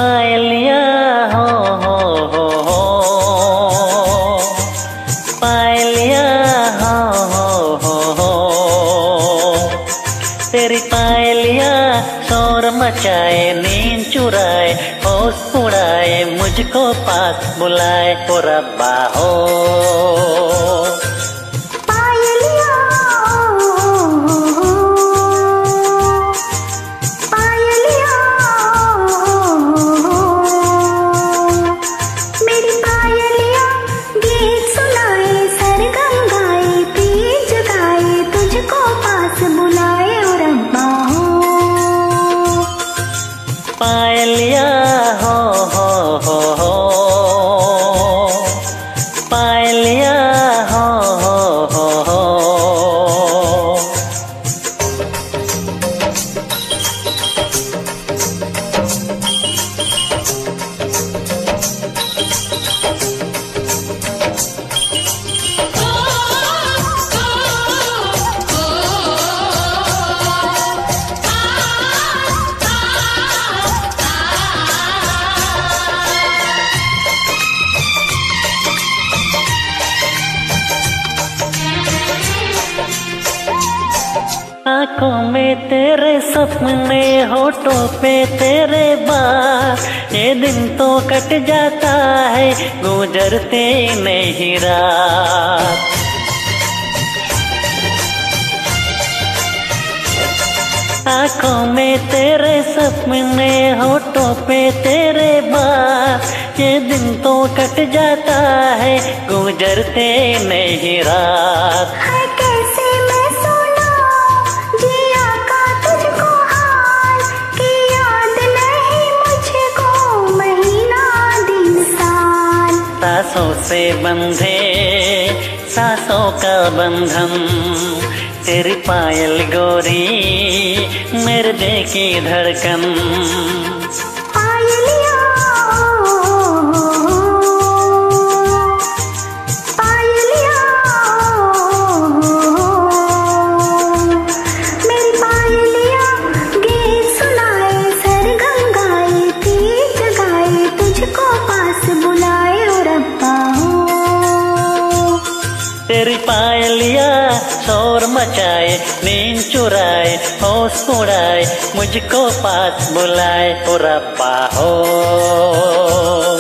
पायलिया हो पायलिया हो तेरी पायलिया शोर मचाए, नींद चुराए, होश उड़ाए, मुझको पास बुलाए ओ रब्बा हो। पायलिया हो पायलिया हो। आँखों में तेरे सपने, होठों पे तेरे बात, ये दिन तो कट जाता है गुजरते नहीं रात। आँखों में तेरे सपने, होठों पे तेरे बात, ये दिन तो कट जाता है गुजरते नहीं रात। सांसों से बंधे सांसों का बंधन, तेरी पायल गोरी मेरे दिल की धड़कन। तेरी पायलिया शोर मचाए, नींद चुराए, होश उड़ाए, मुझको पास बुलाए ओ रब्बा हो।